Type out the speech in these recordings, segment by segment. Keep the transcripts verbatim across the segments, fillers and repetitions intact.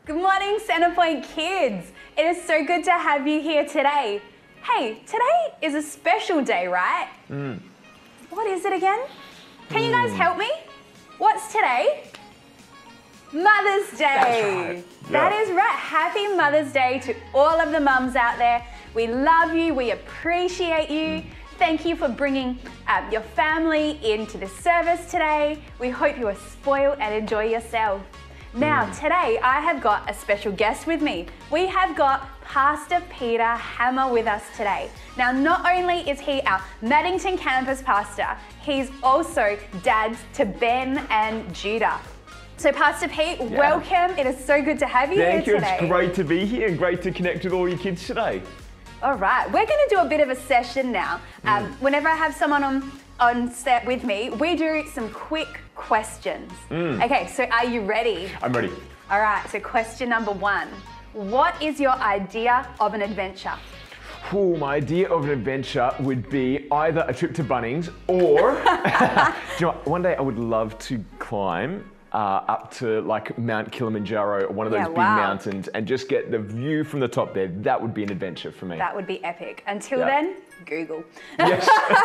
Good morning, Centrepoint Kids. It is so good to have you here today. Hey, today is a special day, right? Mm. What is it again? Can mm. you guys help me? What's today? Mother's Day. That's right. That yeah. is right. Happy Mother's Day to all of the mums out there. We love you. We appreciate you. Thank you for bringing uh, your family into this service today. We hope you are spoiled and enjoy yourself. Now, mm. today I have got a special guest with me. We have got Pastor Peter Hammer with us today. Now, not only is he our Maddington campus pastor, he's also dad to Ben and Judah. So, Pastor Pete, yeah. welcome. It is so good to have you Thank here you. today. It's great to be here and great to connect with all your kids today. All right, we're going to do a bit of a session now. Um, mm. Whenever I have someone on, on set with me, we do some quick questions. Mm. Okay, so are you ready? I'm ready. All right, so question number one. What is your idea of an adventure? Ooh, my idea of an adventure would be either a trip to Bunnings or, do you know what, one day I would love to climb Uh, up to like Mount Kilimanjaro or one of those yeah, big wow. mountains and just get the view from the top there. That would be an adventure for me. That would be epic. Until yeah. then, Google. Yes.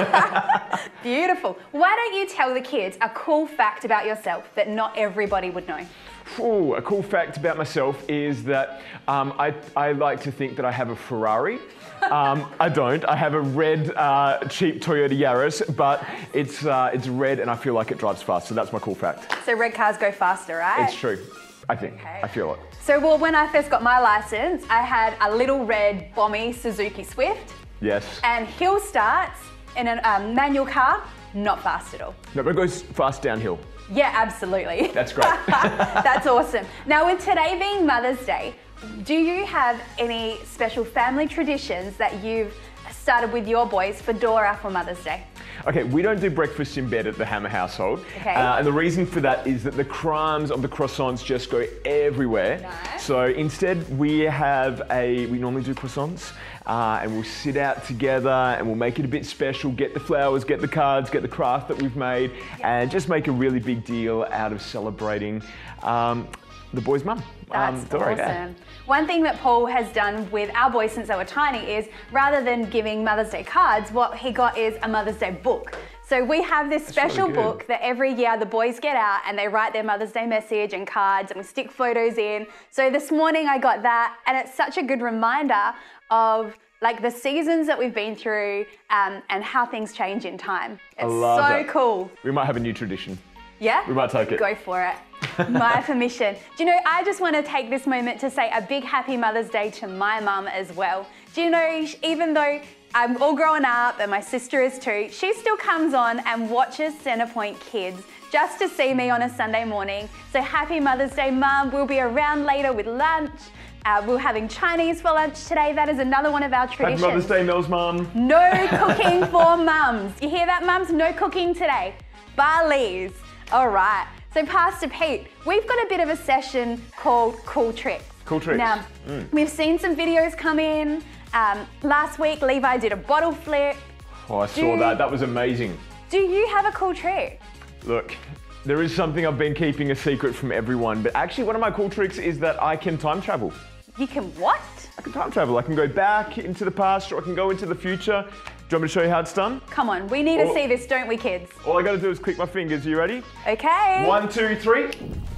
Beautiful. Why don't you tell the kids a cool fact about yourself that not everybody would know? Ooh, a cool fact about myself is that um, I, I like to think that I have a Ferrari. Um, I don't. I have a red, uh, cheap Toyota Yaris, but it's uh, it's red and I feel like it drives fast. So that's my cool fact. So red cars go faster, right? It's true. I think. Okay. I feel it. So, well, when I first got my license, I had a little red bomby Suzuki Swift. Yes. And hill starts in a um, manual car, not fast at all. No, but it goes fast downhill. Yeah, absolutely. That's great. That's awesome. Now, with today being Mother's Day, do you have any special family traditions that you've started with your boys for Dora for Mother's Day? Okay, we don't do breakfast in bed at the Hammer household. Okay. Uh, and the reason for that is that the crumbs of the croissants just go everywhere. Nice. So instead we have a, we normally do croissants uh, and we'll sit out together and we'll make it a bit special, get the flowers, get the cards, get the craft that we've made yeah. and just make a really big deal out of celebrating um, the boy's mum. That's um, Dora, awesome. Yeah. One thing that Paul has done with our boys since they were tiny is rather than giving Mother's Day cards, what he got is a Mother's Day book. So we have this That's special really book that every year the boys get out and they write their Mother's Day message and cards and we stick photos in. So this morning I got that and it's such a good reminder of like the seasons that we've been through um, and how things change in time. It's I love so that. cool. We might have a new tradition. Yeah? We might take it. Go for it. My permission. Do you know, I just want to take this moment to say a big happy Mother's Day to my mum as well. Do you know, even though I'm all growing up and my sister is too, she still comes on and watches Centrepoint Kids just to see me on a Sunday morning. So happy Mother's Day, Mum. We'll be around later with lunch. Uh, we're having Chinese for lunch today. That is another one of our traditions. Happy Mother's Day, Mel's mum. No cooking for mums. You hear that, mums? No cooking today. Barley's. All right. So, Pastor Pete, we've got a bit of a session called Cool Tricks. Cool Tricks. Now, mm. we've seen some videos come in. Um, last week, Levi did a bottle flip. Oh, I saw do, that. That was amazing. Do you have a cool trick? Look, there is something I've been keeping a secret from everyone, but actually one of my cool tricks is that I can time travel. You can what? I can time travel. I can go back into the past or I can go into the future. Do you want me to show you how it's done? Come on, we need all, to see this, don't we, kids? All I gotta do is click my fingers. Are you ready? Okay. One, two, three.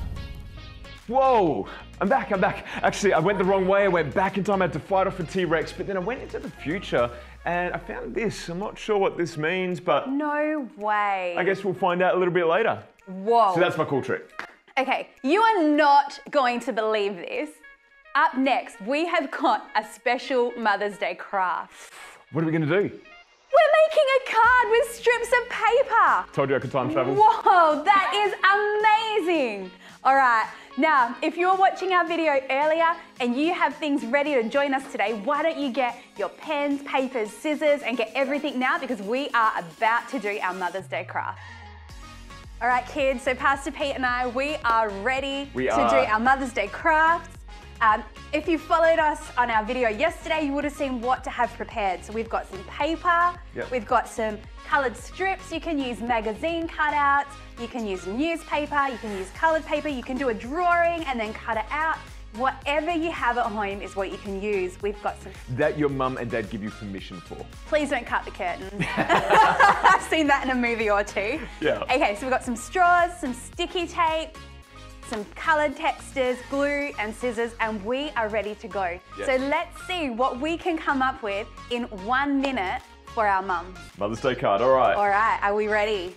Whoa, I'm back, I'm back. Actually, I went the wrong way. I went back in time. I had to fight off a T-Rex, but then I went into the future and I found this. I'm not sure what this means, but no way. I guess we'll find out a little bit later. Whoa. So that's my cool trick. Okay, you are not going to believe this. Up next, we have got a special Mother's Day craft. What are we gonna do? We're making a card with strips of paper. Told you I could time travel. Whoa, that is amazing. All right, now, if you were watching our video earlier and you have things ready to join us today, why don't you get your pens, papers, scissors, and get everything now because we are about to do our Mother's Day craft. All right, kids, so Pastor Pete and I, we are ready we to are. do our Mother's Day crafts. Um, if you followed us on our video yesterday, you would have seen what to have prepared. So we've got some paper, yep. we've got some coloured strips, you can use magazine cutouts, you can use newspaper, you can use coloured paper, you can do a drawing and then cut it out. Whatever you have at home is what you can use. We've got some... That your mum and dad give you permission for. Please don't cut the curtain. I've seen that in a movie or two. Yeah. Okay, so we've got some straws, some sticky tape, some coloured textures, glue and scissors, and we are ready to go. Yes. So let's see what we can come up with in one minute for our mums. Mother's Day card, all right. All right, are we ready?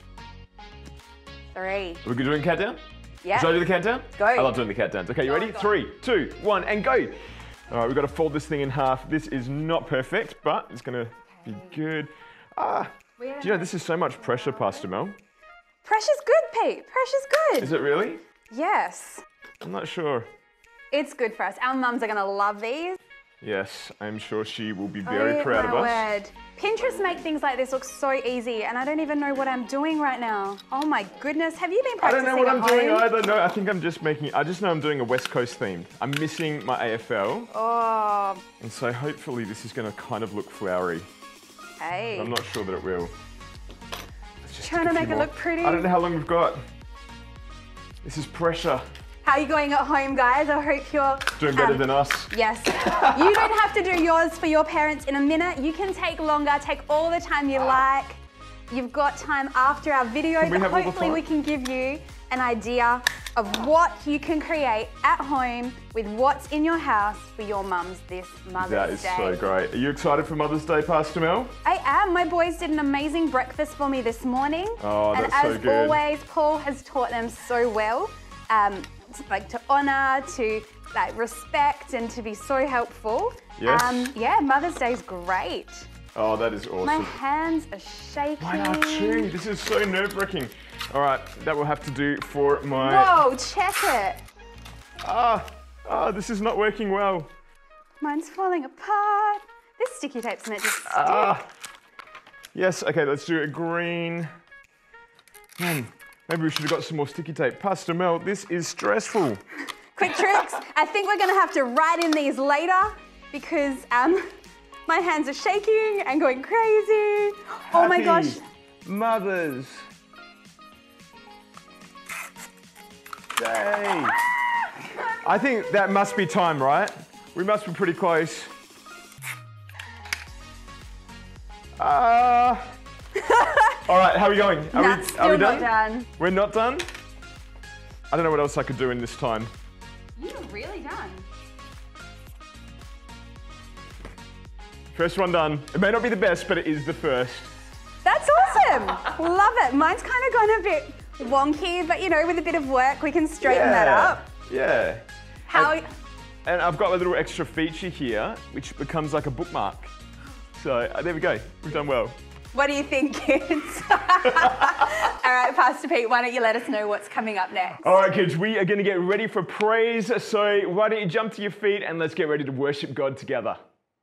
Three. Are we good doing countdown? Yeah. Should I do the countdown? Go. I love doing the countdowns. Okay, you Go, ready? go. Three, two, one, and go. All right, we've got to fold this thing in half. This is not perfect, but it's going to be good. Ah, do you know, this is so much pressure, Pastor Mel. Pressure's good, Pete. Pressure's good. Is it really? Yes. I'm not sure. It's good for us. Our mums are going to love these. Yes, I'm sure she will be very Oh, proud of my us. word. Pinterest make things like this look so easy, and I don't even know what I'm doing right now. Oh my goodness, have you been I practicing don't know what at I'm doing home? either. No, I think I'm just making, I just know I'm doing a West Coast theme. I'm missing my A F L, Oh, and so hopefully this is going to kind of look flowery. hey. I'm not sure that it will. Let's just Trying stick to a few make it more. look pretty. I don't know how long we've got. This is pressure. How are you going at home, guys? I hope you're... Doing better um, than us. Yes. You don't have to do yours for your parents in a minute. You can take longer, take all the time you like. You've got time after our video, Can we but have all the hopefully time? we can give you an idea of what you can create at home with what's in your house for your mums this Mother's Day. That is so great. Are you excited for Mother's Day, Pastor Mel? I am. My boys did an amazing breakfast for me this morning. Oh, and that's so as good. always, Paul has taught them so well, um, like to honour, to like respect, and to be so helpful. Yes. Um, yeah, Mother's Day's great. Oh, that is awesome. My hands are shaking. Mine are too. This is so nerve-wracking. All right, that will have to do for my... Whoa, check it. Ah, ah, this is not working well. Mine's falling apart. This sticky tape's meant to stick. Ah. Yes, okay, let's do a green. Man, maybe we should have got some more sticky tape. Pastor Mel, this is stressful. Quick tricks. I think we're gonna have to write in these later because um, my hands are shaking and going crazy. Oh my Happy gosh. Mother's Day. I think that must be time, right? We must be pretty close. Ah. All right, how are we going? Are Nah, we, still are we not done? done. We're not done? I don't know what else I could do in this time. You're really done. First one done. It may not be the best, but it is the first. That's awesome. Love it. Mine's kind of gone a bit wonky, but you know, with a bit of work, we can straighten that up. Yeah. How? And, and I've got a little extra feature here, which becomes like a bookmark. So uh, there we go. We've done well. What do you think, kids? All right, Pastor Pete, why don't you let us know what's coming up next? All right, kids, we are going to get ready for praise. So why don't you jump to your feet and let's get ready to worship God together.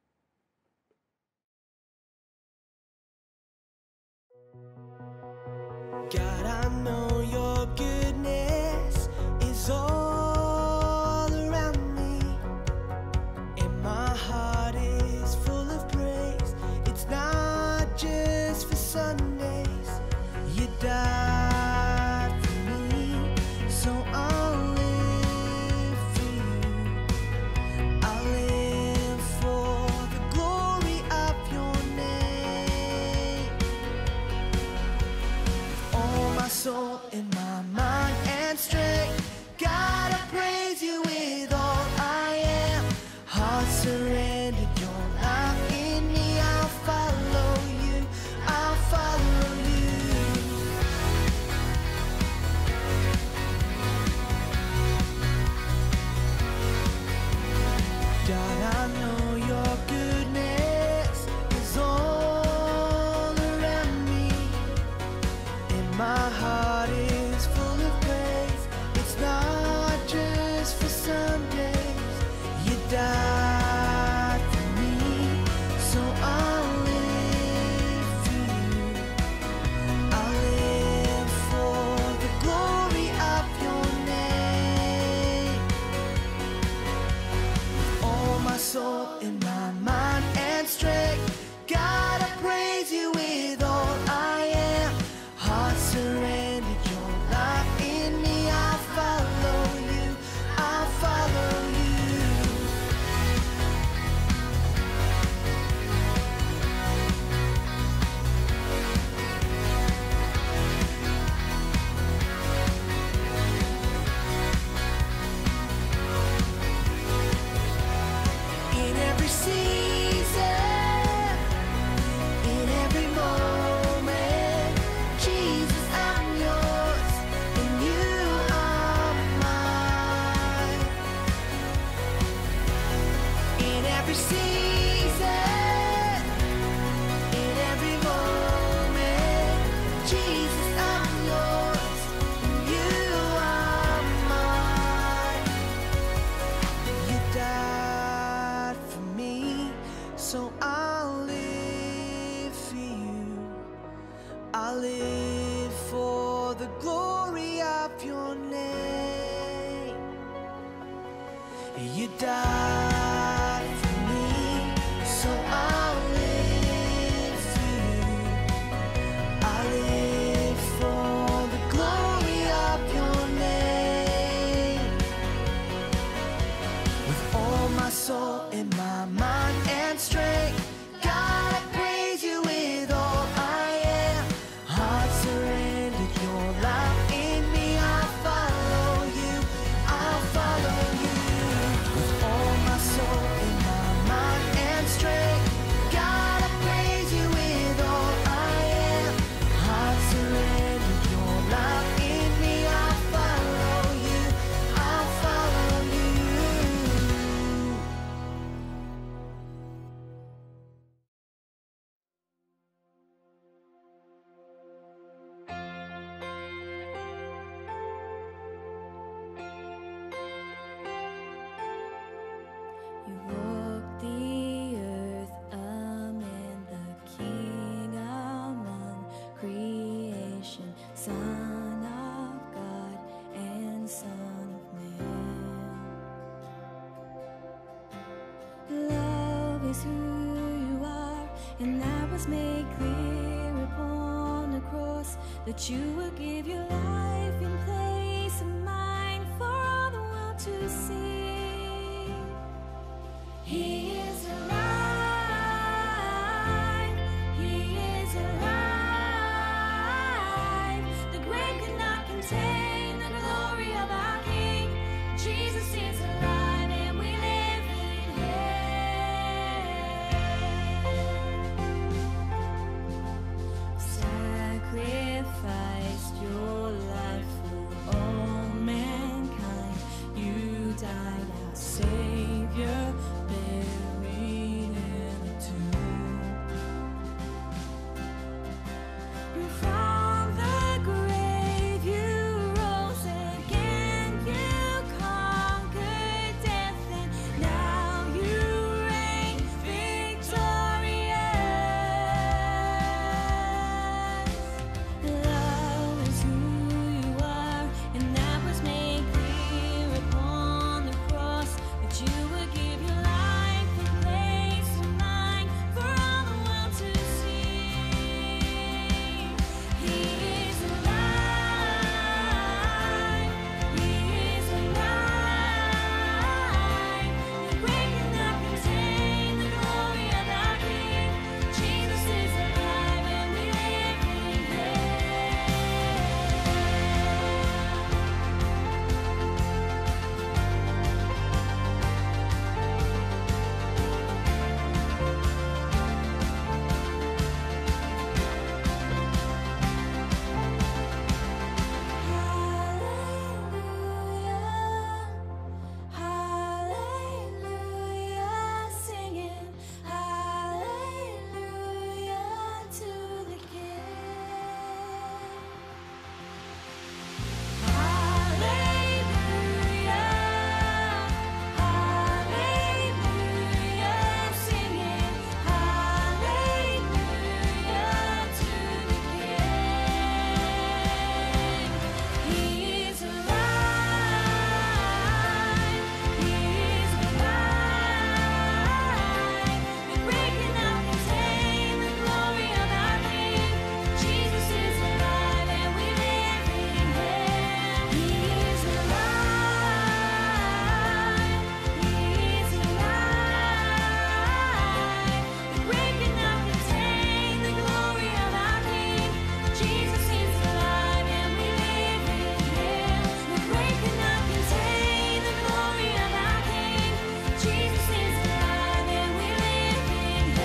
God, I know your goodness is all around me, and my heart is full of praise. It's not just for Sundays. You died for me, so I'll live for you. I'll live for the glory of your name. All my soul and my mind and strength, God, I praise you with all I am. Heart surrendered, your life in me. I'll follow you, I'll follow you. God, I know your goodness is all around me, and my heart is full of praise. It's not just for Sundays. You died for me, so I'll live for you. I'll live for the glory of your name. All my soul and my mind and strength, God, I praise you with all I am. Heart surrendered, your life in me. I'll follow you, I'll follow you. you died for me, so I'll live for you. I live for the glory of your name. With all my soul and my mind and strength, God, I praise you with all I am. Heart surrendered, your life in me, I'll follow you, I'll follow you. With all my soul and my mind and strength, God, I praise you with all I am. Heart surrendered, your life in me, I'll follow you, I'll follow you. You walk the earth among the King among creation, Son of God and Son of Man. Love is who you are, and that was made clear upon the cross, that you would give your life in place of mine for all the world to see. He is alive, He is alive. The grave cannot contain the glory of our King. Jesus is alive and we live in Him. Sacrificed your life for all mankind. You died, our Savior, buried in a tomb. And from the grave you rose again. You conquered death and now you reign victorious. Love is who you are, and that was made clear upon the cross, that you would give your life in place of mine for all the world to see. He is alive, He is alive. The grave cannot contain the glory of our King. Jesus is alive and we live in Hallelujah, hallelujah, singing hallelujah to the King. Hallelujah, hallelujah, singing hallelujah to the King. He is alive, He is alive. The grave cannot contain the glory of our King. Jesus is alive and we live in Him. He is alive, He is alive. The grave cannot contain the glory of our King. Jesus is alive and we live in Him. The grave cannot contain the glory of our King. Jesus is alive and we live in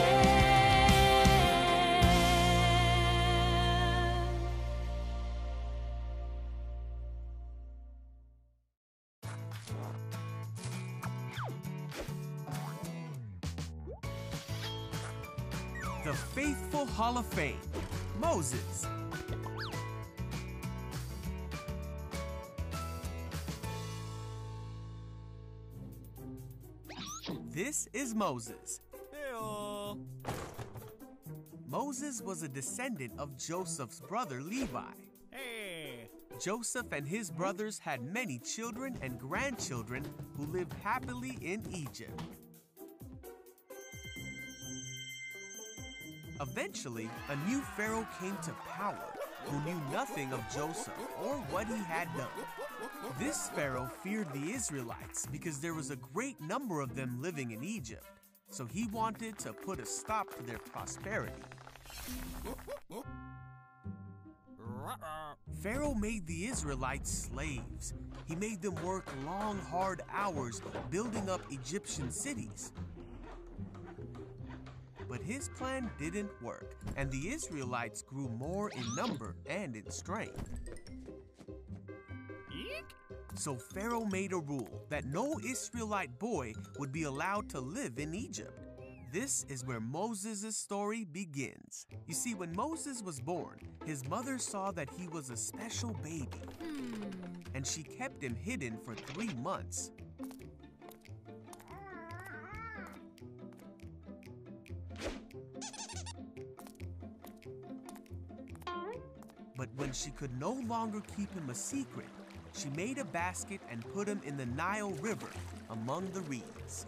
The Faithful Hall of Fame, Moses. This is Moses. Hey-o. Moses was a descendant of Joseph's brother Levi. Hey. Joseph and his brothers had many children and grandchildren who lived happily in Egypt. Eventually, a new pharaoh came to power who knew nothing of Joseph or what he had done. This pharaoh feared the Israelites because there was a great number of them living in Egypt, so he wanted to put a stop to their prosperity. Pharaoh made the Israelites slaves. He made them work long, hard hours building up Egyptian cities. But his plan didn't work, and the Israelites grew more in number and in strength. So Pharaoh made a rule that no Israelite boy would be allowed to live in Egypt. This is where Moses' story begins. You see, when Moses was born, his mother saw that he was a special baby, and she kept him hidden for three months. But when she could no longer keep him a secret, she made a basket and put him in the Nile River among the reeds.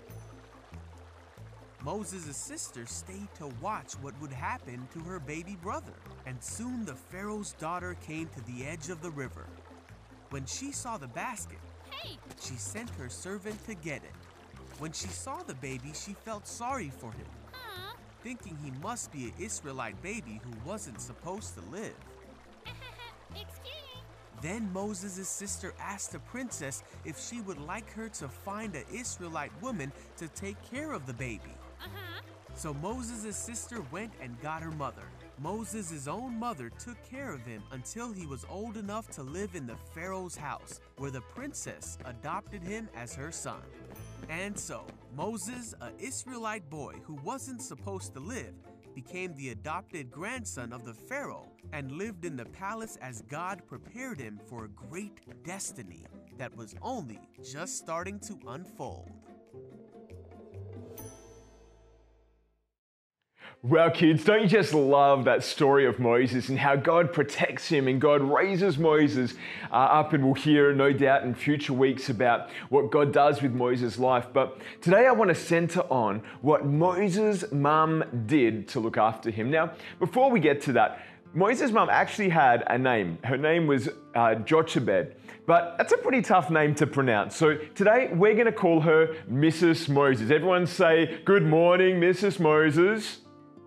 Moses' sister stayed to watch what would happen to her baby brother, and soon the Pharaoh's daughter came to the edge of the river. When she saw the basket, Hey! she sent her servant to get it. When she saw the baby, she felt sorry for him, Aw. thinking he must be an Israelite baby who wasn't supposed to live. Excuse me. Then Moses' sister asked the princess if she would like her to find an Israelite woman to take care of the baby. Uh-huh. So Moses' sister went and got her mother. Moses' own mother took care of him until he was old enough to live in the Pharaoh's house, where the princess adopted him as her son. And so, Moses, an Israelite boy who wasn't supposed to live, became the adopted grandson of the Pharaoh and lived in the palace as God prepared him for a great destiny that was only just starting to unfold. Well, kids, don't you just love that story of Moses and how God protects him and God raises Moses uh, up, and we'll hear, no doubt, in future weeks about what God does with Moses' life. But today I want to center on what Moses' mum did to look after him. Now, before we get to that, Moses' mum actually had a name. Her name was uh, Jochebed, but that's a pretty tough name to pronounce. So today we're going to call her Missus Moses. Everyone say, "Good morning, Missus Moses."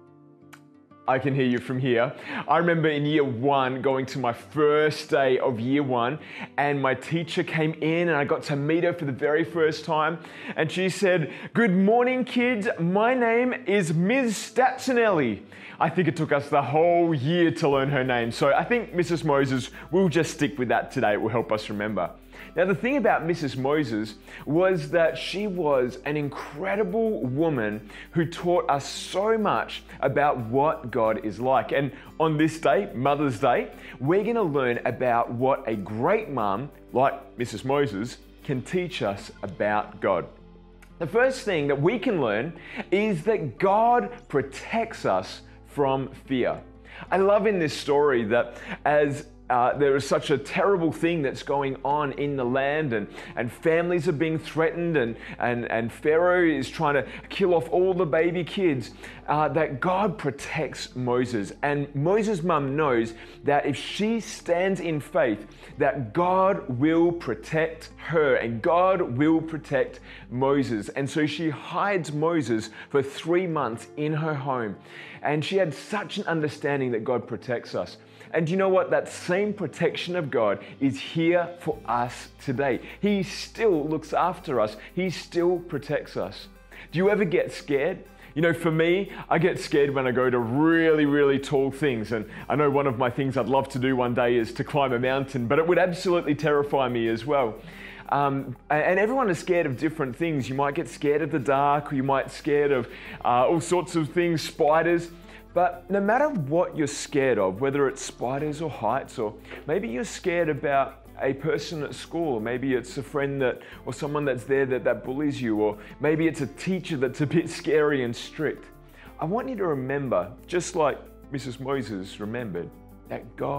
I can hear you from here. I remember in year one going to my first day of year one, and my teacher came in and I got to meet her for the very first time, and she said, "Good morning, kids. My name is Miz Statsinelli." I think it took us the whole year to learn her name, so I think Missus Moses, we'll just stick with that today. It will help us remember. Now, the thing about Missus Moses was that she was an incredible woman who taught us so much about what God is like. And on this day, Mother's Day, we're going to learn about what a great mum like Missus Moses can teach us about God. The first thing that we can learn is that God protects us from fear. I love in this story that as Uh, there is such a terrible thing that's going on in the land, and, and families are being threatened, and, and, and Pharaoh is trying to kill off all the baby kids, uh, that God protects Moses. And Moses' mum knows that if she stands in faith, that God will protect her and God will protect Moses. And so she hides Moses for three months in her home. And she had such an understanding that God protects us. And you know what? That same protection of God is here for us today. He still looks after us. He still protects us. Do you ever get scared? You know, for me, I get scared when I go to really, really tall things. And I know one of my things I'd love to do one day is to climb a mountain, but it would absolutely terrify me as well. Um, and everyone is scared of different things. You might get scared of the dark, or you might get scared of uh, all sorts of things, spiders. But no matter what you're scared of, whether it's spiders or heights, or maybe you're scared about a person at school, or maybe it's a friend that, or someone that's there that, that bullies you, or maybe it's a teacher that's a bit scary and strict, I want you to remember, just like Missus Moses remembered, that God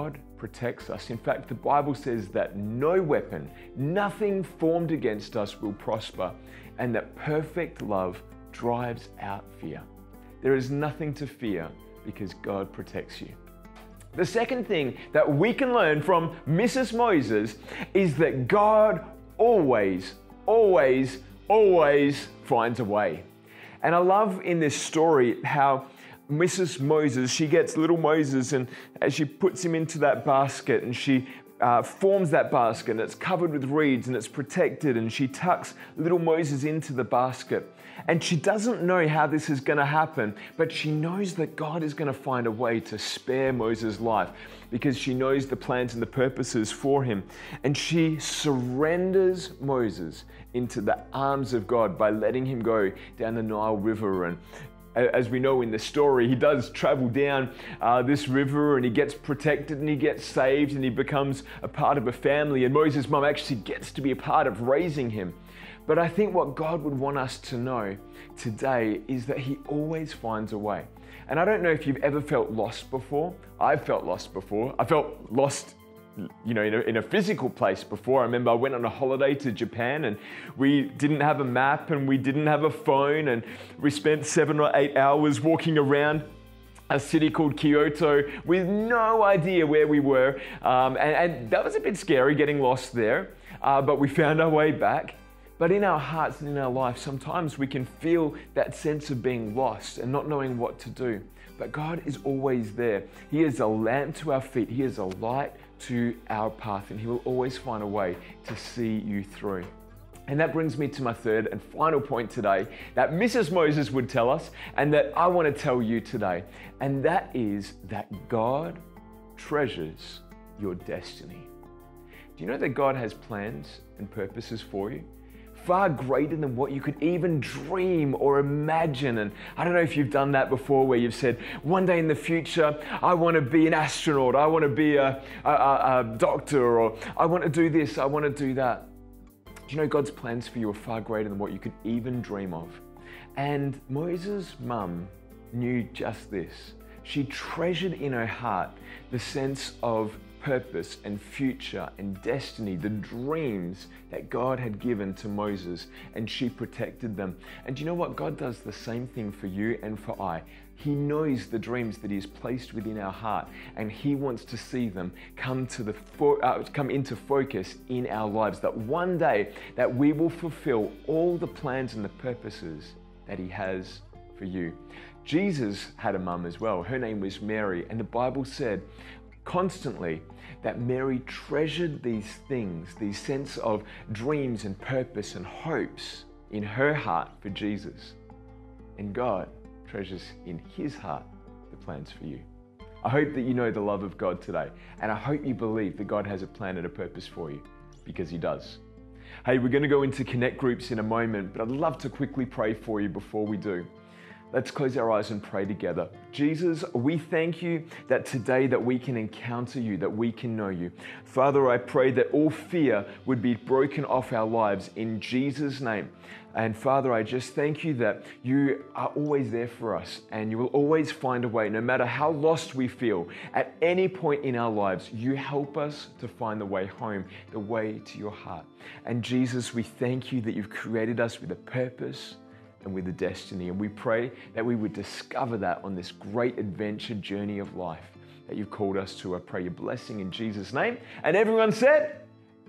protects us. In fact, the Bible says that no weapon, nothing formed against us will prosper, and that perfect love drives out fear. There is nothing to fear because God protects you. The second thing that we can learn from Missus Moses is that God always, always, always finds a way. And I love in this story how Missus Moses, she gets little Moses, and as she puts him into that basket, and she uh, forms that basket, and it's covered with reeds and it's protected, and she tucks little Moses into the basket. And she doesn't know how this is going to happen, but she knows that God is going to find a way to spare Moses' life because she knows the plans and the purposes for him. And she surrenders Moses into the arms of God by letting him go down the Nile River. And as we know in the story, he does travel down uh, this river, and he gets protected, and he gets saved, and he becomes a part of a family. And Moses' mum actually gets to be a part of raising him. But I think what God would want us to know today is that he always finds a way. And I don't know if you've ever felt lost before. I've felt lost before. I felt lost, you know, in a, in a physical place before. I remember I went on a holiday to Japan, and we didn't have a map, and we didn't have a phone, and we spent seven or eight hours walking around a city called Kyoto with no idea where we were. Um, and, and that was a bit scary, getting lost there, uh, but we found our way back. But in our hearts and in our life, sometimes we can feel that sense of being lost and not knowing what to do. But God is always there. He is a lamp to our feet. He is a light to our path, and he will always find a way to see you through. And that brings me to my third and final point today that Missus Moses would tell us, and that I want to tell you today. And that is that God treasures your destiny. Do you know that God has plans and purposes for you? Far greater than what you could even dream or imagine. And I don't know if you've done that before, where you've said, one day in the future, I want to be an astronaut, I want to be a, a, a doctor, or I want to do this, I want to do that. Do you know God's plans for you are far greater than what you could even dream of? And Moses' mum knew just this. She treasured in her heart the sense of purpose and future and destiny, the dreams that God had given to Moses, and she protected them. And do you know what? God does the same thing for you and for I. He knows the dreams that he's placed within our heart, and he wants to see them come to the fo- uh, come into focus in our lives, that one day that we will fulfill all the plans and the purposes that he has for you. Jesus had a mum as well. Her name was Mary, and the Bible said constantly that Mary treasured these things, these sense of dreams and purpose and hopes in her heart for Jesus. And God treasures in his heart the plans for you. I hope that you know the love of God today, and I hope you believe that God has a plan and a purpose for you, because he does. Hey, we're going to go into Connect groups in a moment, but I'd love to quickly pray for you before we do. Let's close our eyes and pray together. Jesus, we thank you that today that we can encounter you, that we can know you. Father, I pray that all fear would be broken off our lives in Jesus' name. And Father, I just thank you that you are always there for us, and you will always find a way, no matter how lost we feel. At any point in our lives, you help us to find the way home, the way to your heart. And Jesus, we thank you that you've created us with a purpose and with a destiny. And we pray that we would discover that on this great adventure journey of life that you've called us to. I pray your blessing in Jesus' name. And everyone said,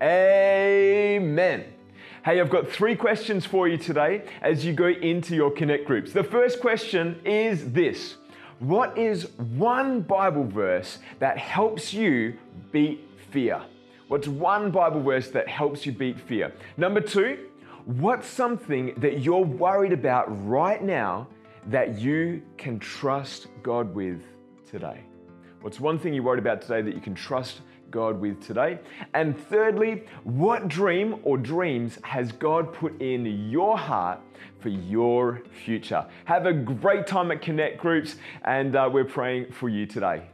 amen. Hey, I've got three questions for you today as you go into your Connect groups. The first question is this: what is one Bible verse that helps you beat fear? What's one Bible verse that helps you beat fear? Number two, what's something that you're worried about right now that you can trust God with today? What's one thing you're worried about today that you can trust God with today? And thirdly, what dream or dreams has God put in your heart for your future? Have a great time at Connect groups, and uh, we're praying for you today.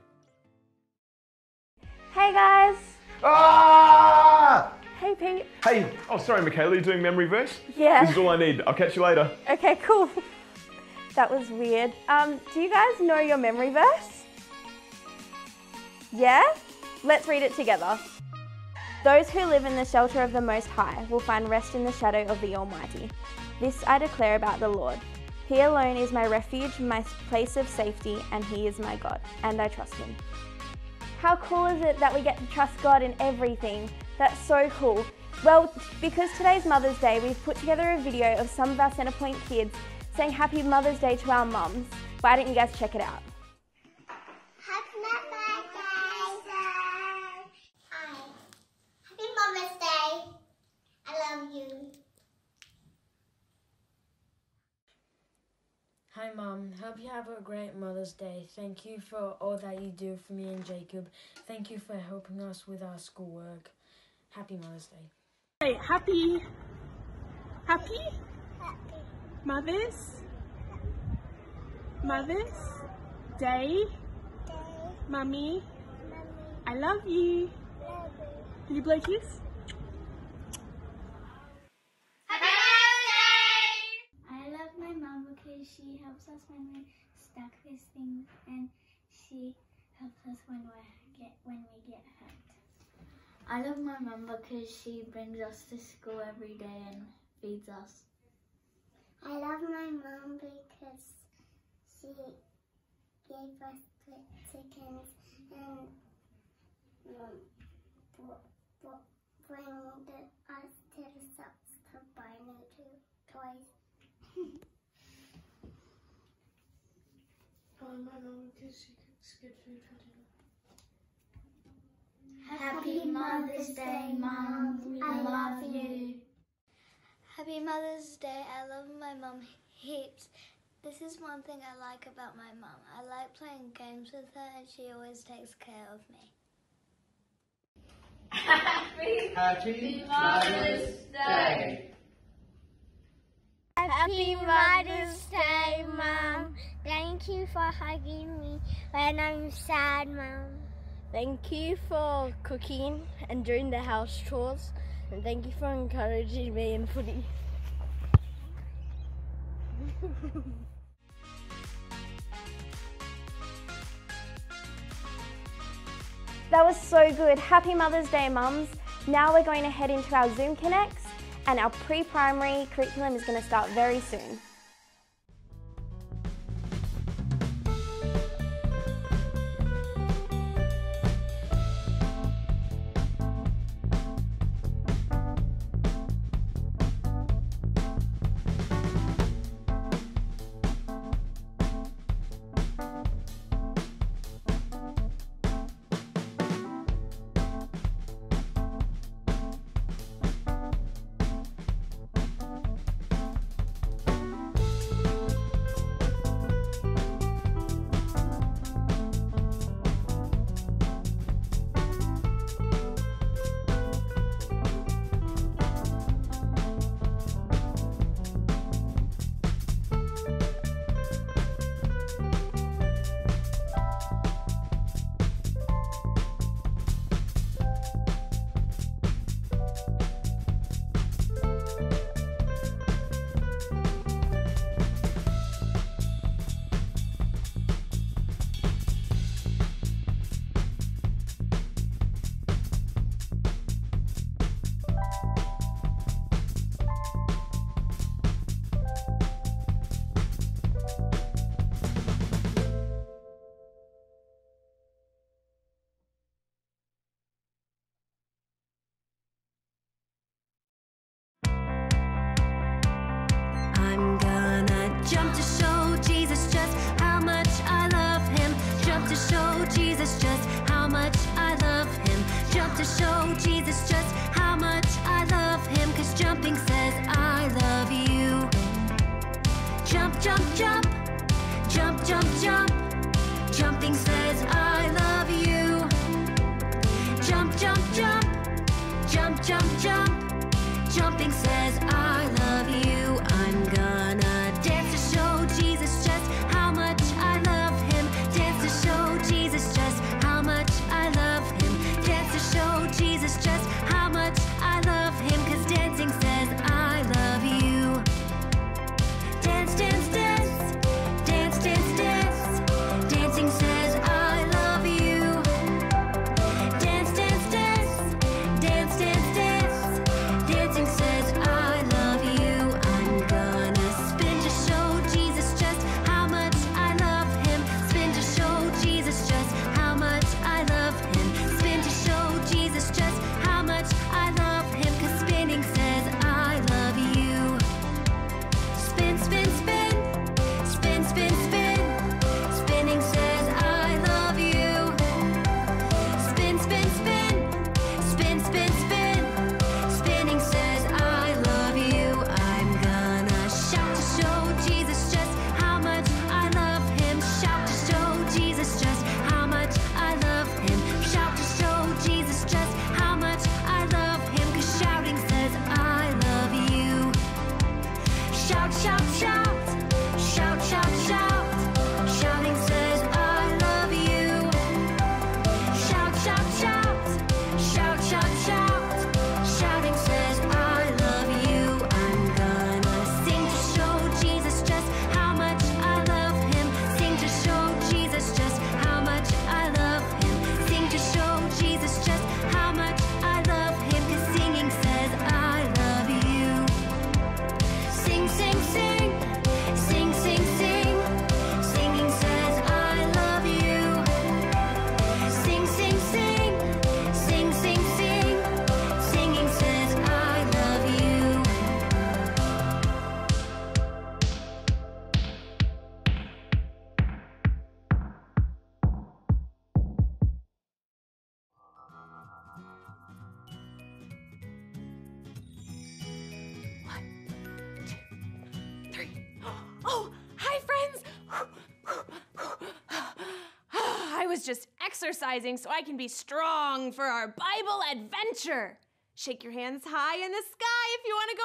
Hey guys. Ah! Hey Pete. Hey, oh sorry Michaela, you're doing memory verse? Yeah. This is all I need. I'll catch you later. Okay, cool. That was weird. Um, do you guys know your memory verse? Yeah? Let's read it together. Those who live in the shelter of the Most High will find rest in the shadow of the Almighty. This I declare about the Lord. He alone is my refuge, my place of safety, and He is my God, and I trust Him. How cool is it that we get to trust God in everything? That's so cool. Well, because today's Mother's Day, we've put together a video of some of our Centrepoint kids saying Happy Mother's Day to our mums. Why don't you guys check it out? Happy Mother's Day. I love you. Hi Mum, hope you have a great Mother's Day. Thank you for all that you do for me and Jacob. Thank you for helping us with our schoolwork. Happy Mother's Day. Hey, happy, happy, Happy Mother's, Mother's Day, Day, Mummy. Mommy. I love you. Love you. Can you blow a kiss? I love my mom because she helps us when we're stuck with things, and she helps us when we get when we get hurt. I love my mum because she brings us to school every day and feeds us. I love my mom because she gave us the chickens and um, br- br- bring the, us to the shops to buy new to- toys. Oh, my mom because she cooks good food for dinner. Happy Mother's Day, Mom. We I love love you. Happy Mother's Day. I love my mum heaps. This is one thing I like about my mum. I like playing games with her and she always takes care of me. Happy, Happy Mother's Day. Happy Mother's Day, Mom. Thank you for hugging me when I'm sad, Mom. Thank you for cooking and doing the house chores, and thank you for encouraging me in footy. That was so good. Happy Mother's Day, mums. Now we're going to head into our Zoom Connects, and our pre-primary curriculum is going to start very soon. I'm gonna jump to show Jesus just how much I love him. Jump to show Jesus just how much I love him. Jump to show Jesus just how much I love him. 'Cause jumping says I love you. Jump, jump, jump. Jump, jump, jump. Jumping says I love you. Jump, jump, jump. Jump, jump, jump. Jumping says I love you. I'm gonna dance to show Jesus just how much I love him. Dance to show Jesus just how much I love him. Dance to show Jesus just how much I love him. 'Cause dancing says I love you. Dance, dance, dance. Dance, dance, dance. Dancing says I love you. shout, shout, shout, shout, shout. Shouting says I love you. Shout, shout, shout, shout, shout, shout. Shouting says I love you. I'm gonna sing to show Jesus just how much I love him. Sing to show Jesus just how much I love him. Sing to show Jesus just how much I love him. 'Cause singing says I love you. Sing, sing, sing, sing, sing, sing. Singing says I love you. Sing, sing, sing, sing, sing, sing. Singing says I love you. Oh, hi, friends. I was just exercising so I can be strong for our Bible adventure. Shake your hands high in the sky if you want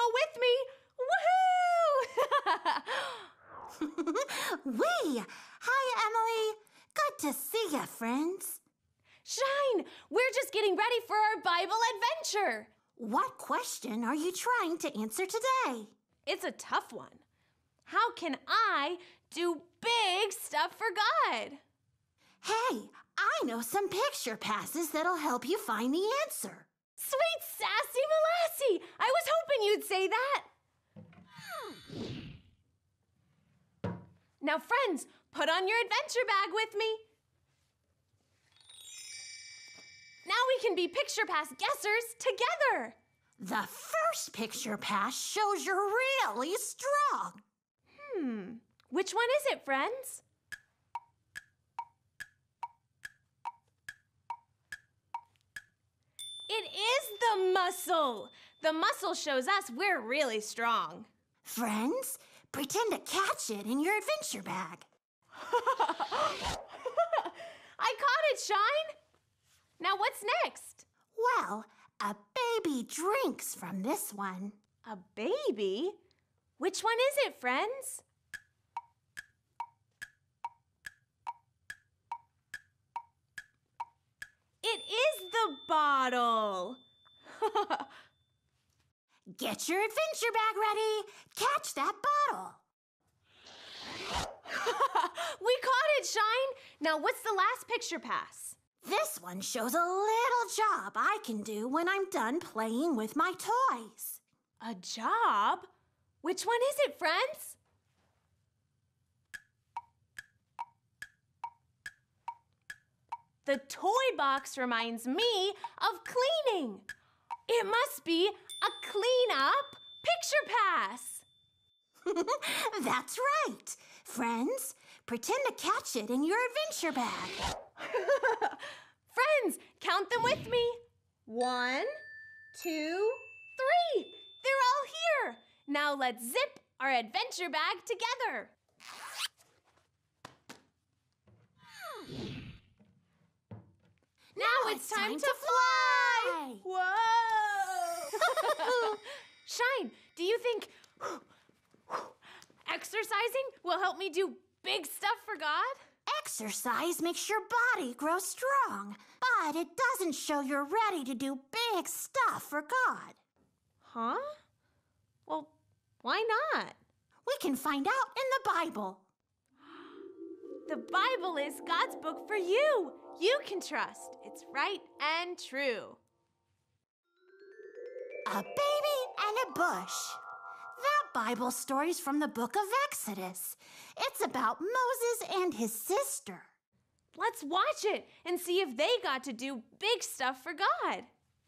to go with me. Woohoo! Wee! Hi, Emily. Good to see ya, friends. Shine, we're just getting ready for our Bible adventure. What question are you trying to answer today? It's a tough one. How can I do big stuff for God? Hey, I know some picture passes that'll help you find the answer. Sweet sassy Molassie! I was hoping you'd say that. Now, friends, put on your adventure bag with me. Now we can be picture pass guessers together. The first picture pass shows you're really strong. Hmm, which one is it, friends? It is the muscle. The muscle shows us we're really strong. Friends, pretend to catch it in your adventure bag. I caught it, Shine. Now what's next? Well, a baby drinks from this one. A baby? Which one is it, friends? It is the bottle. Get your adventure bag ready. Catch that bottle. We caught it, Shine. Now what's the last picture pass? This one shows a little job I can do when I'm done playing with my toys. A job? Which one is it, friends? The toy box reminds me of cleaning. It must be a clean-up picture pass. That's right. Friends, pretend to catch it in your adventure bag. Friends, count them with me. One, two, three. They're all here. Now let's zip our adventure bag together. Now it's time, time to, to fly. fly! Whoa! Shine, do you think exercising will help me do big stuff for God? Exercise makes your body grow strong, but it doesn't show you're ready to do big stuff for God. Huh? Well, why not? We can find out in the Bible. The Bible is God's book for you. You can trust. It's right and true. A baby and a bush. That Bible story's from the book of Exodus. It's about Moses and his sister. Let's watch it and see if they got to do big stuff for God.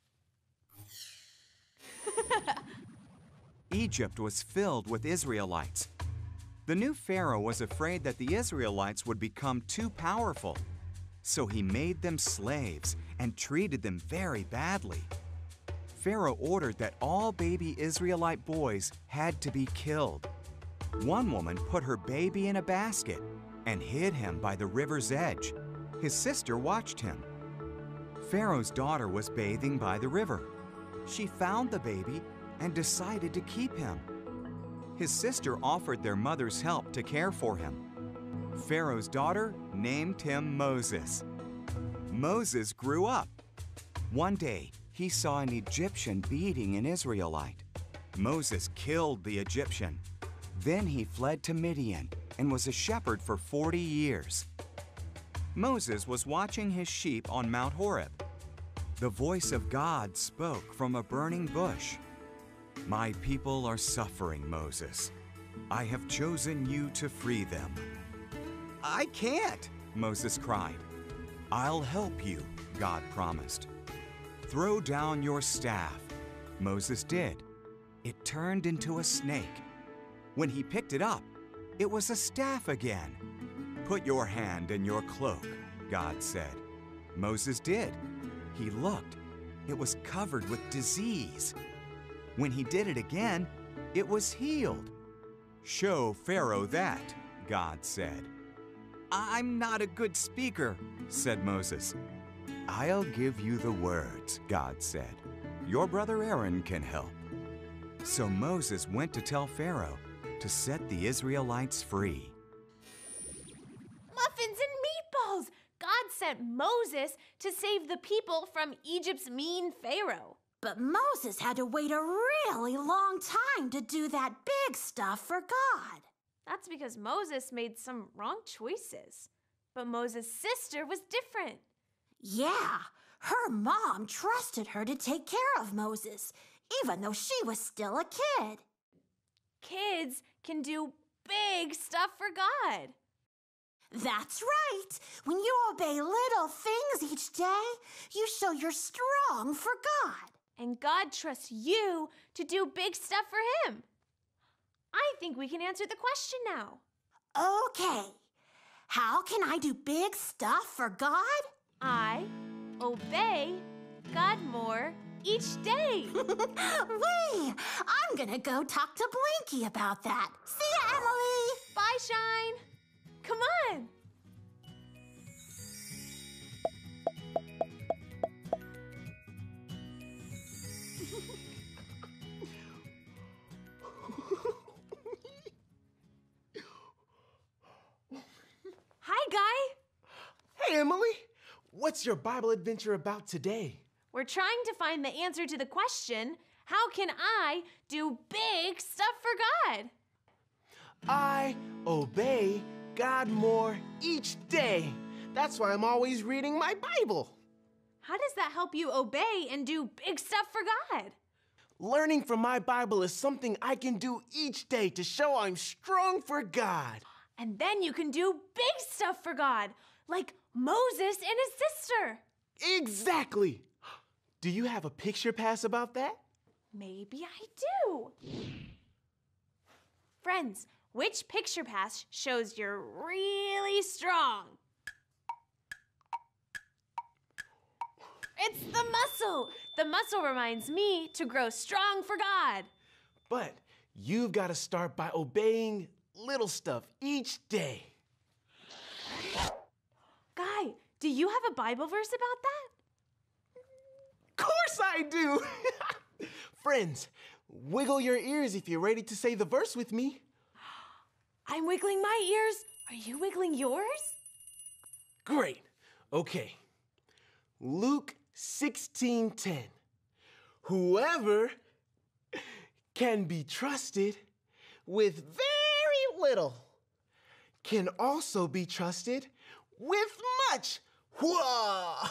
Egypt was filled with Israelites. The new Pharaoh was afraid that the Israelites would become too powerful, so he made them slaves and treated them very badly. Pharaoh ordered that all baby Israelite boys had to be killed. One woman put her baby in a basket and hid him by the river's edge. His sister watched him. Pharaoh's daughter was bathing by the river. She found the baby and decided to keep him. His sister offered their mother's help to care for him. Pharaoh's daughter named him Moses. Moses grew up. One day, he saw an Egyptian beating an Israelite. Moses killed the Egyptian. Then he fled to Midian and was a shepherd for forty years. Moses was watching his sheep on Mount Horeb. The voice of God spoke from a burning bush. "My people are suffering, Moses. I have chosen you to free them." "I can't," Moses cried. "I'll help you," God promised. "Throw down your staff." Moses did. It turned into a snake. When he picked it up, it was a staff again. "Put your hand in your cloak," God said. Moses did. He looked. It was covered with disease. When he did it again, it was healed. "Show Pharaoh that," God said. "I'm not a good speaker," said Moses. "I'll give you the words," God said. "Your brother Aaron can help." So Moses went to tell Pharaoh to set the Israelites free. Muffins and meatballs! God sent Moses to save the people from Egypt's mean Pharaoh. But Moses had to wait a really long time to do that big stuff for God. That's because Moses made some wrong choices. But Moses' sister was different. Yeah, her mom trusted her to take care of Moses, even though she was still a kid. Kids can do big stuff for God. That's right. When you obey little things each day, you show you're strong for God. And God trusts you to do big stuff for him. I think we can answer the question now. Okay. How can I do big stuff for God? I obey God more each day. Wee! I'm gonna go talk to Blinky about that. See ya, Emily! Bye, Shine. Come on. Hi, Guy. Hey, Emily. What's your Bible adventure about today? We're trying to find the answer to the question, how can I do big stuff for God? I obey God more each day. That's why I'm always reading my Bible. How does that help you obey and do big stuff for God? Learning from my Bible is something I can do each day to show I'm strong for God. And then you can do big stuff for God, like Moses and his sister. Exactly. Do you have a picture pass about that? Maybe I do. Friends, which picture pass shows you're really strong? It's the muscle. The muscle reminds me to grow strong for God. But you've got to start by obeying little stuff each day. Guy, do you have a Bible verse about that? Of course I do! Friends, wiggle your ears if you're ready to say the verse with me. I'm wiggling my ears. Are you wiggling yours? Great. Okay. Luke sixteen ten. Whoever can be trusted with very little can also be trusted with much. Whoa!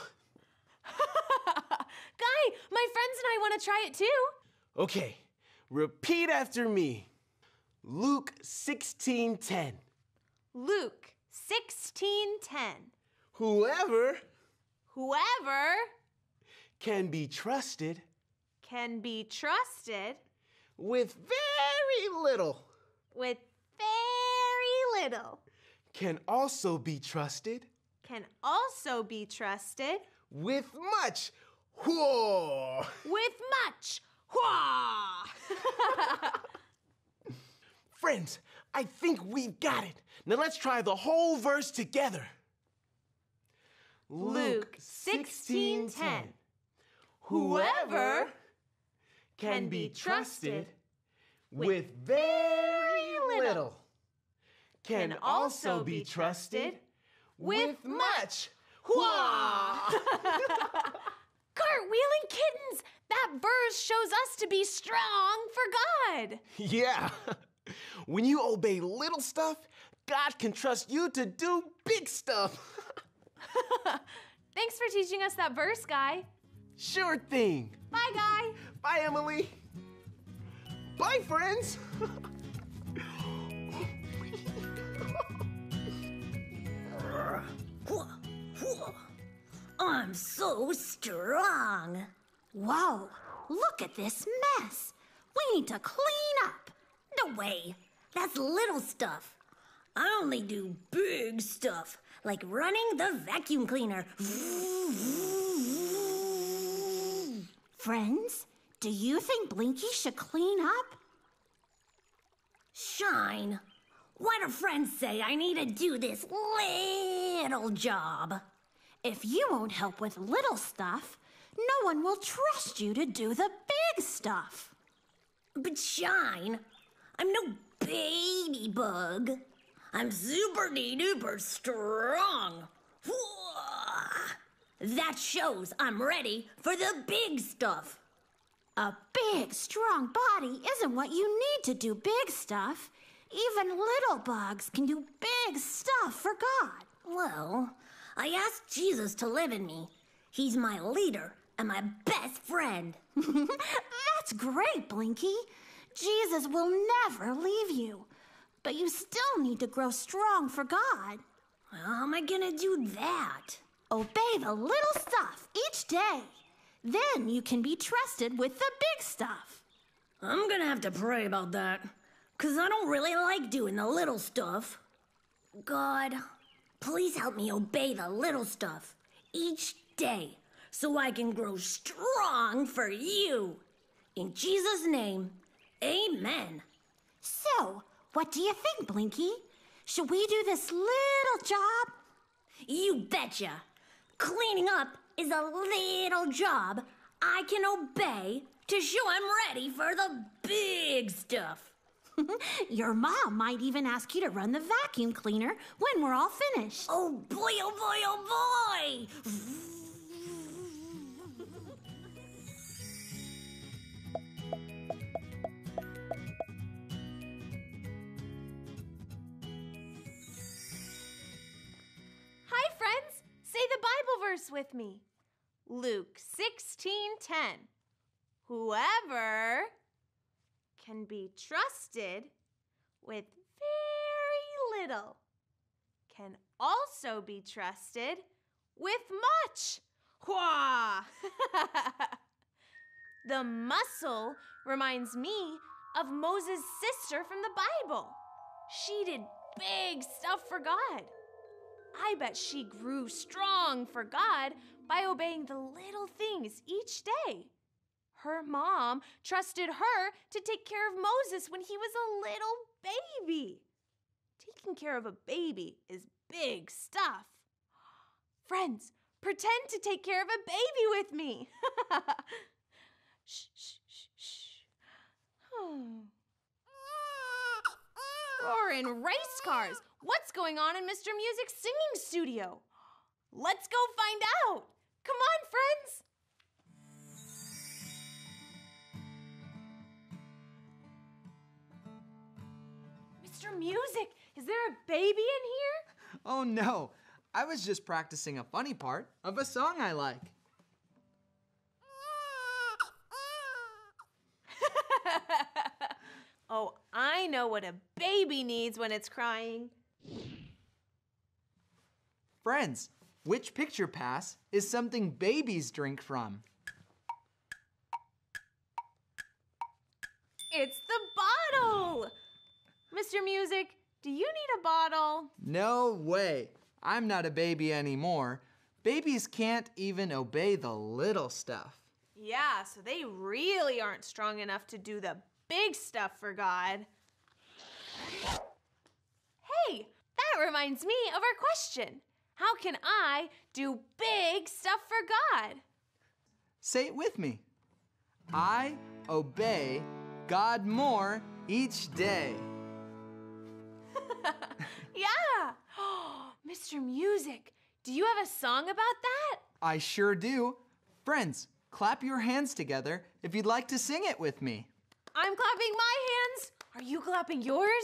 Guy, my friends and I want to try it too. Okay, repeat after me. Luke sixteen ten. Luke sixteen ten. Whoever Whoever can be trusted can be trusted with very little with very little can also be trusted can also be trusted with much. Whoa! With much. Whoa! Friends, I think we've got it. Now let's try the whole verse together. Luke sixteen ten. Whoever can be trusted with very little can also be trusted with much. Wah! Cartwheeling kittens! That verse shows us to be strong for God. Yeah. When you obey little stuff, God can trust you to do big stuff. Thanks for teaching us that verse, Guy. Sure thing. Bye, Guy. Bye, Emily. Bye, friends. I'm so strong. Whoa, look at this mess. We need to clean up. No way. That's little stuff. I only do big stuff, like running the vacuum cleaner. Friends, do you think Blinky should clean up? Shine. Why do friends say I need to do this little job? If you won't help with little stuff, no one will trust you to do the big stuff. But Shine, I'm no baby bug. I'm super duper strong. That shows I'm ready for the big stuff. A big, strong body isn't what you need to do big stuff. Even little bugs can do big stuff for God. Well, I asked Jesus to live in me. He's my leader and my best friend. That's great, Blinky. Jesus will never leave you. But you still need to grow strong for God. How am I gonna do that? Obey the little stuff each day. Then you can be trusted with the big stuff. I'm gonna have to pray about that, 'cause I don't really like doing the little stuff. God, please help me obey the little stuff each day so I can grow strong for you. In Jesus' name, amen. So, what do you think, Blinky? Should we do this little job? You betcha. Cleaning up is a little job I can obey to show I'm ready for the big stuff. Your mom might even ask you to run the vacuum cleaner when we're all finished. Oh boy, oh boy, oh boy! Hi, friends. Say the Bible verse with me. Luke sixteen ten. Whoever can be trusted with very little can also be trusted with much. Wah! The muscle reminds me of Moses' sister from the Bible. She did big stuff for God. I bet she grew strong for God by obeying the little things each day. Her mom trusted her to take care of Moses when he was a little baby. Taking care of a baby is big stuff. Friends, pretend to take care of a baby with me. Shh, shh, shh, shh. Or in race cars. What's going on in Mister Music's singing studio? Let's go find out. Come on, friends. Mister Music, is there a baby in here? Oh no, I was just practicing a funny part of a song I like. Oh, I know what a baby needs when it's crying. Friends, which picture pass is something babies drink from? It's the bottle! Mister Music, do you need a bottle? No way. I'm not a baby anymore. Babies can't even obey the little stuff. Yeah, so they really aren't strong enough to do the big stuff for God. Hey, that reminds me of our question. How can I do big stuff for God? Say it with me. I obey God more each day. Yeah! Mister Music, do you have a song about that? I sure do. Friends, clap your hands together if you'd like to sing it with me. I'm clapping my hands. Are you clapping yours?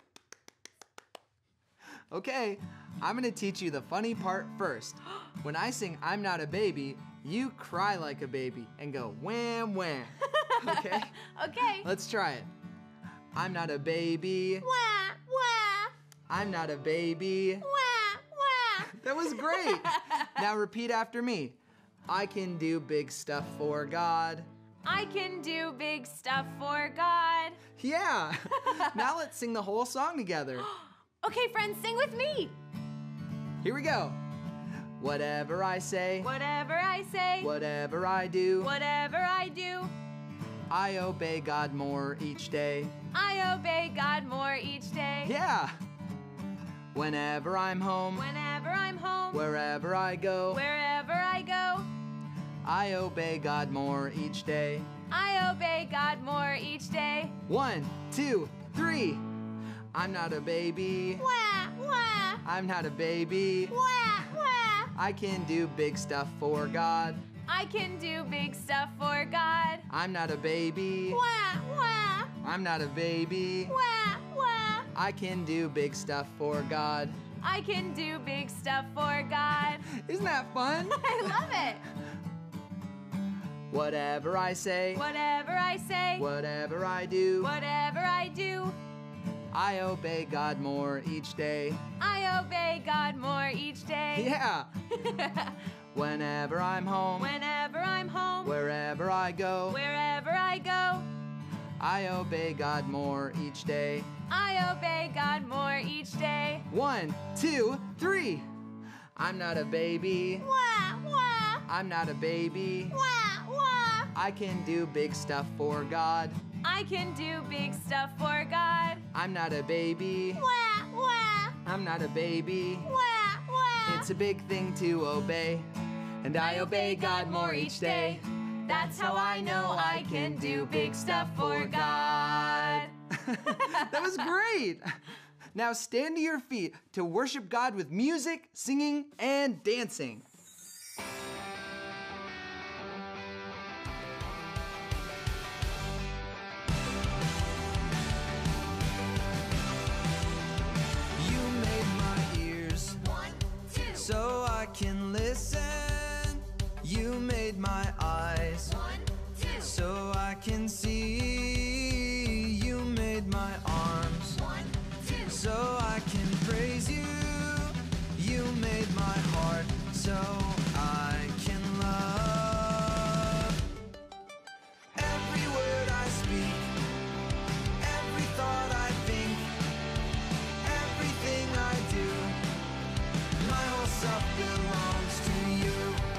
Okay, I'm gonna teach you the funny part first. When I sing I'm Not a Baby, you cry like a baby and go wham wham. Okay? Okay. Let's try it. I'm not a baby. Wah, wah. I'm not a baby. Wah, wah. That was great. Now repeat after me. I can do big stuff for God. I can do big stuff for God. Yeah. Now let's sing the whole song together. Okay, friends, sing with me. Here we go. Whatever I say. Whatever I say. Whatever I do. Whatever I do. I obey God more each day. I obey God more each day. Yeah. Whenever I'm home. Whenever I'm home. Wherever I go. Wherever I go. I obey God more each day. I obey God more each day. One, two, three. I'm not a baby. Wah, wah. I'm not a baby. Wah, wah. I can do big stuff for God. I can do big stuff for God. I'm not a baby. Wah, wah. I'm not a baby. Wah, wah. I can do big stuff for God. I can do big stuff for God. Isn't that fun? I love it. Whatever I say. Whatever I say. Whatever I do. Whatever I do. I obey God more each day. I obey God more each day. Yeah. Whenever I'm home. Whenever I'm home. Wherever I go. Wherever I go. I obey God more each day. I obey God more each day. One, two, three. I'm not a baby. Wah, wah. I'm not a baby. Wah, wah. I can do big stuff for God. I can do big stuff for God. I'm not a baby. Wah, wah. I'm not a baby. Wah, wah. It's a big thing to obey. And I obey God more each day. That's how I know I can do big stuff for God. That was great. Now stand to your feet to worship God with music, singing, and dancing. You made my ears so I can listen. You made my eyes so I can see. You made my arms so I can praise you. You made my heart so I can love. Every word I speak, every thought I think, everything I do, my whole self belongs to you.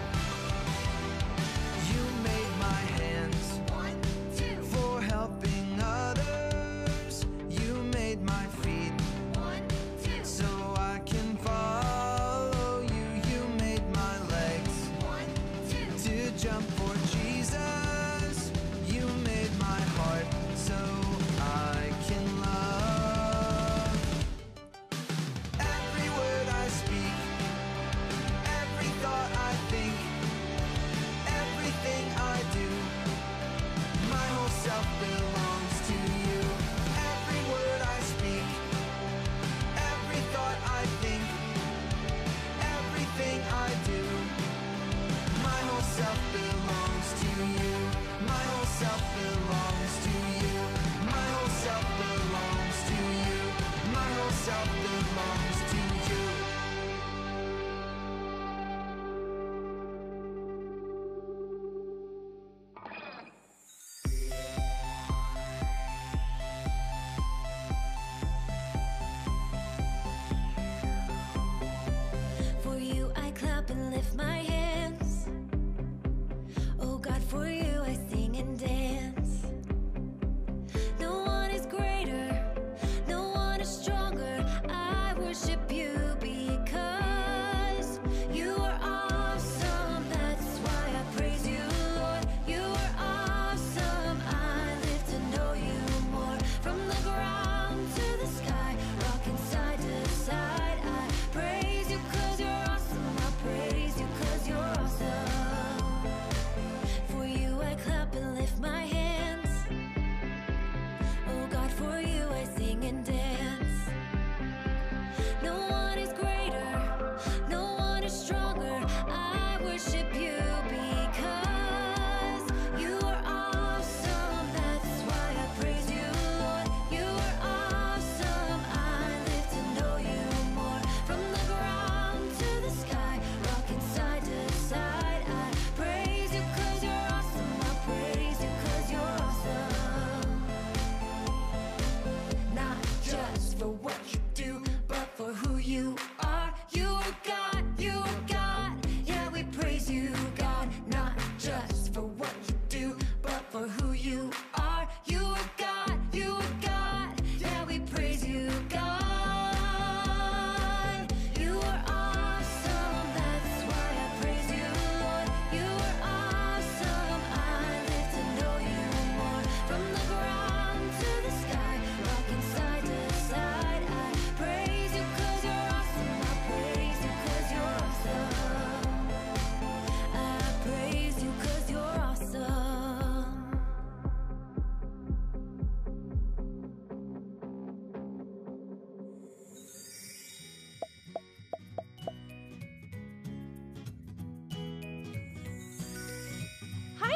You made my hands for helping others. You made my feet so I can follow you. You made my legs to jump for Jesus. You made my heart so I can love. Every word I speak, every thought I think, everything I do, my whole self belongs to you. Every word I speak, every thought I think, everything I do, my whole self belongs to you. My whole self belongs to you. My whole self belongs to you. My whole self belongs to you. For you I clap and lift my hands. Oh God, for you I sing and dance. No one is greater, no one is stronger. I worship you because you are awesome. That's why I praise you, Lord. You are awesome. I live to know you more. From the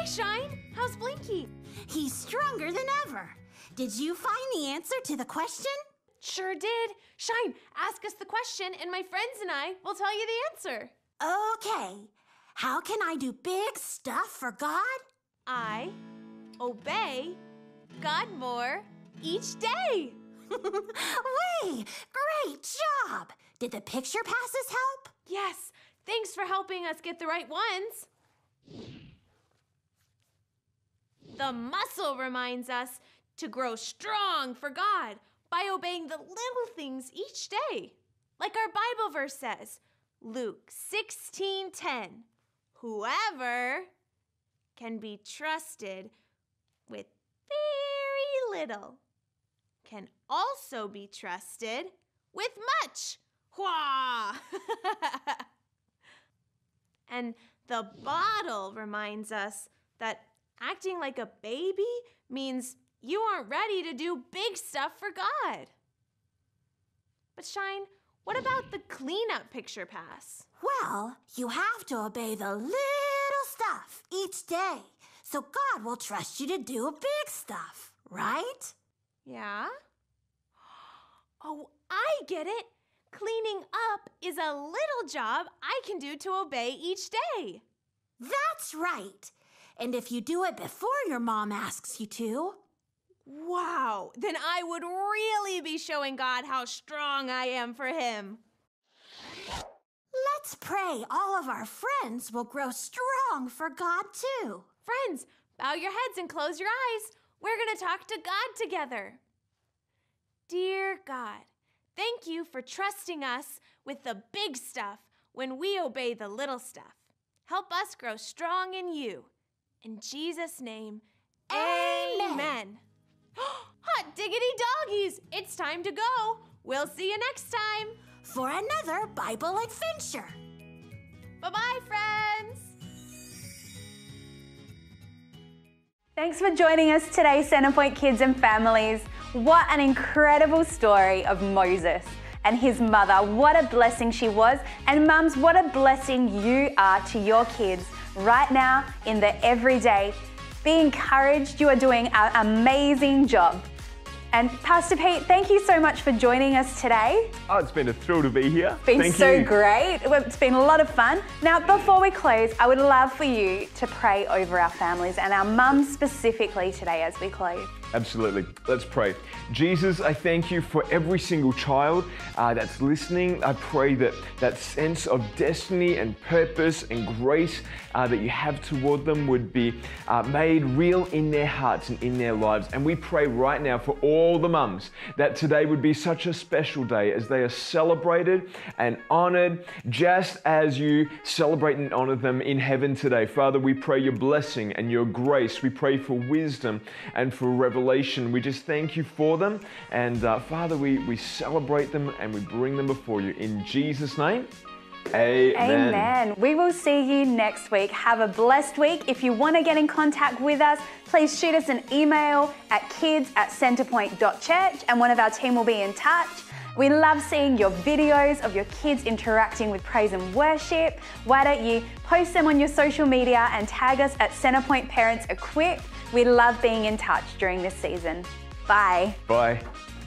Shine. How's Blinky? He's stronger than ever. Did you find the answer to the question? Sure did. Shine, ask us the question and my friends and I will tell you the answer. Okay. How can I do big stuff for God? I obey God more each day. Wait, great job. Did the picture passes help? Yes, thanks for helping us get the right ones. The muscle reminds us to grow strong for God by obeying the little things each day. Like our Bible verse says, Luke sixteen ten, whoever can be trusted with very little can also be trusted with much. Hua! And the bottle reminds us that acting like a baby means you aren't ready to do big stuff for God. But Shine, what about the cleanup picture pass? Well, you have to obey the little stuff each day, so God will trust you to do big stuff, right? Yeah? Oh, I get it. Cleaning up is a little job I can do to obey each day. That's right. And if you do it before your mom asks you to... Wow, then I would really be showing God how strong I am for him. Let's pray all of our friends will grow strong for God too. Friends, bow your heads and close your eyes. We're going to talk to God together. Dear God, thank you for trusting us with the big stuff when we obey the little stuff. Help us grow strong in you. In Jesus' name, amen. amen. Hot diggity doggies, it's time to go. We'll see you next time for another Bible adventure. Bye-bye, friends. Thanks for joining us today, Centrepoint Kids and Families. What an incredible story of Moses and his mother. What a blessing she was. And mums, what a blessing you are to your kids right now in the everyday. Be encouraged. You are doing an amazing job. And Pastor Pete, thank you so much for joining us today. Oh, it's been a thrill to be here. It's been thank so you. great. It's been a lot of fun. Now, before we close, I would love for you to pray over our families and our mums specifically today as we close. Absolutely. Let's pray. Jesus, I thank you for every single child uh, that's listening. I pray that that sense of destiny and purpose and grace uh, that you have toward them would be uh, made real in their hearts and in their lives. And we pray right now for all the mums that today would be such a special day as they are celebrated and honored just as you celebrate and honor them in heaven today. Father, we pray your blessing and your grace. We pray for wisdom and for revelation. We just thank you for them. And uh, Father, we, we celebrate them and we bring them before you. In Jesus' name, amen. Amen. We will see you next week. Have a blessed week. If you want to get in contact with us, please shoot us an email at kids at centrepoint dot church and one of our team will be in touch. We love seeing your videos of your kids interacting with praise and worship. Why don't you post them on your social media and tag us at Centrepoint Parents Equip. We love being in touch during this season. Bye. Bye.